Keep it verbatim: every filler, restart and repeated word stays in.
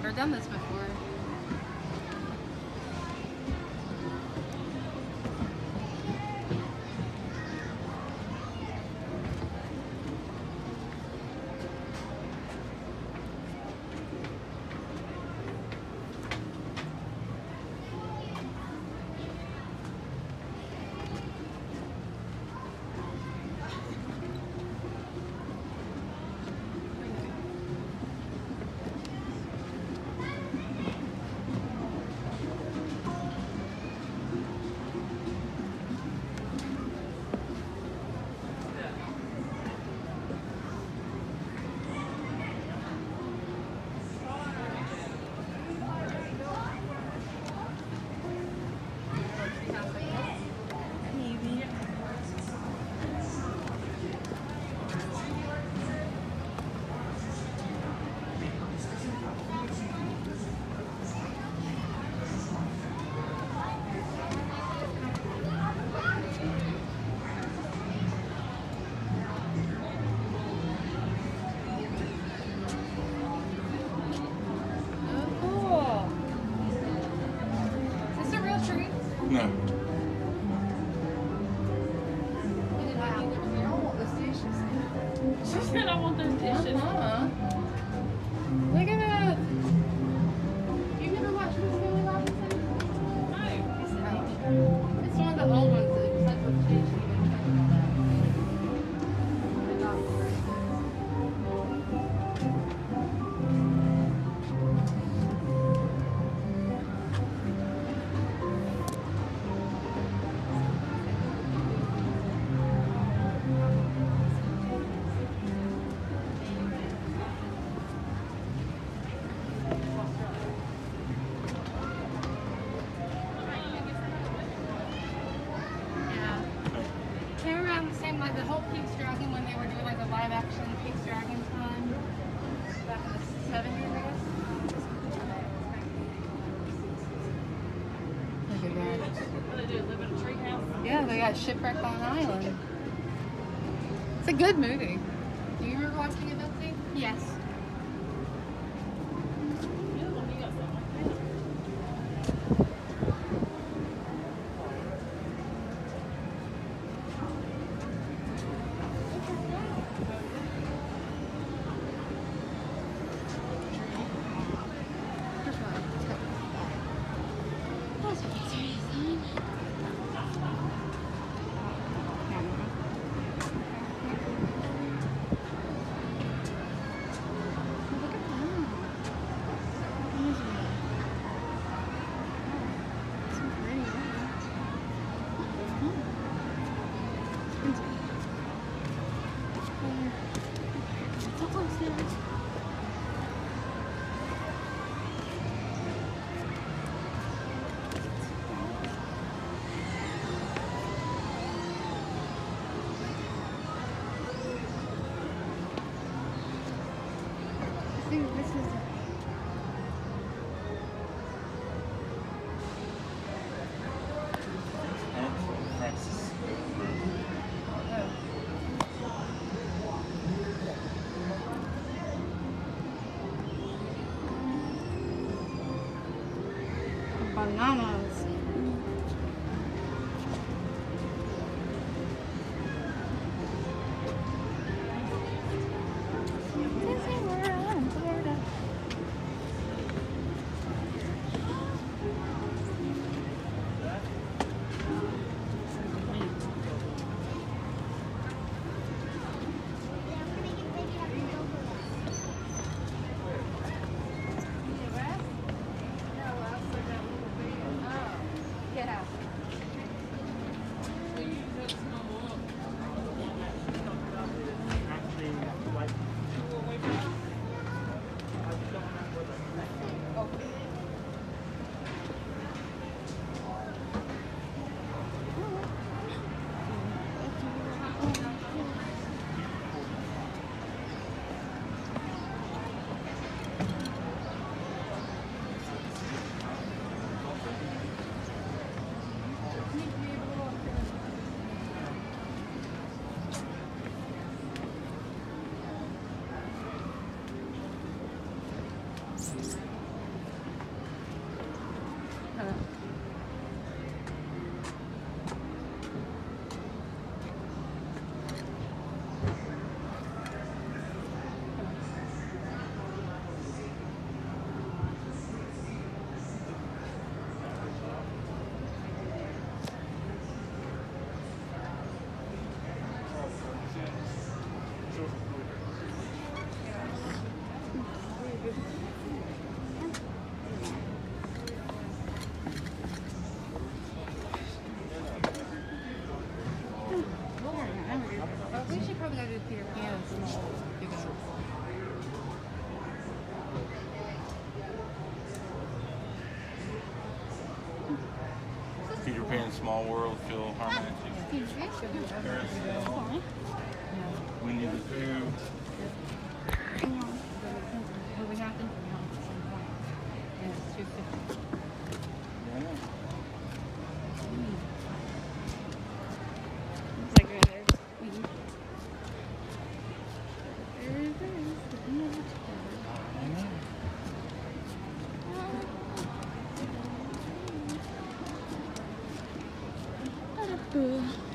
never done this before. No. She said I want those dishes. Uh-huh. Look at that. You never watched Miss Millie Robinson? No. It's one of the old ones. It was like with J G and like the whole Pete's Dragon when they were doing like a live action Pete's Dragon time back in the seventies, I guess. Look at that. What do they do? Live in a treehouse? Yeah, they got shipwrecked on an island. It's a good movie. Do you remember watching it, Betsy? Yes. I think this is Francis. bananas. Disney World in Florida. Small World, Philharmonic, Carousel, Winnie the Pooh. What we have to do now at the same point. And it's two fifty. Yeah, I know. It's like right there. I know. Ooh.